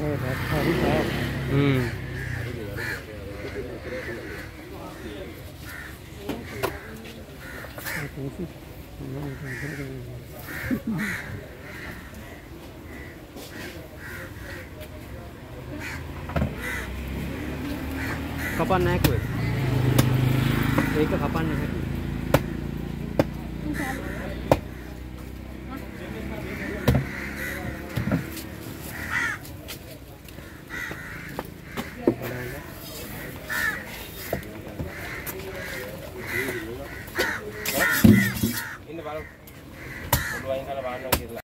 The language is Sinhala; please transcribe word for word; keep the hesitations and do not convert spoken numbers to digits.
Hmm. Kapan naik gue? Ini ke kapan nih?